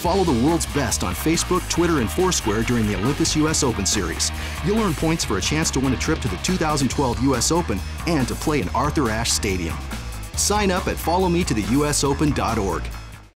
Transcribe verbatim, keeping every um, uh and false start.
Follow the world's best on Facebook, Twitter, and Foursquare during the Olympus U S Open Series. You'll earn points for a chance to win a trip to the two thousand twelve U S Open and to play in Arthur Ashe Stadium. Sign up at follow me to the U S open dot org.